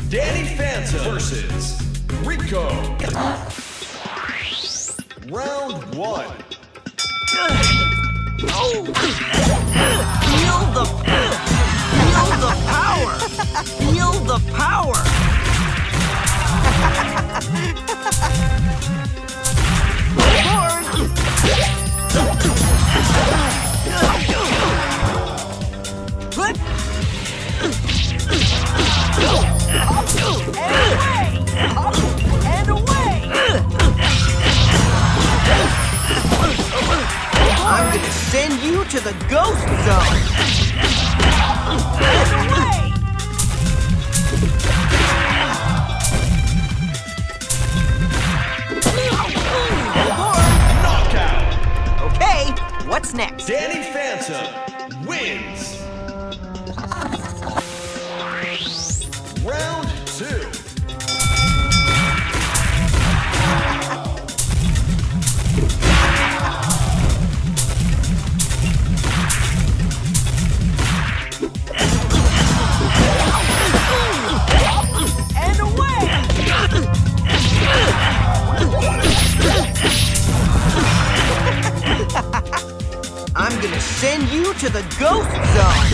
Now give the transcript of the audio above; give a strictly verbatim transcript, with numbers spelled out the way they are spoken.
Danny Phantom versus Rico. Round one. Oh. Feel the feel the power. Feel the power. And away! And away! I'm gonna send you to the ghost zone. And away! Knockout. Okay, what's next? Danny Phantom wins. Round two. And away! I'm gonna send you to the ghost zone.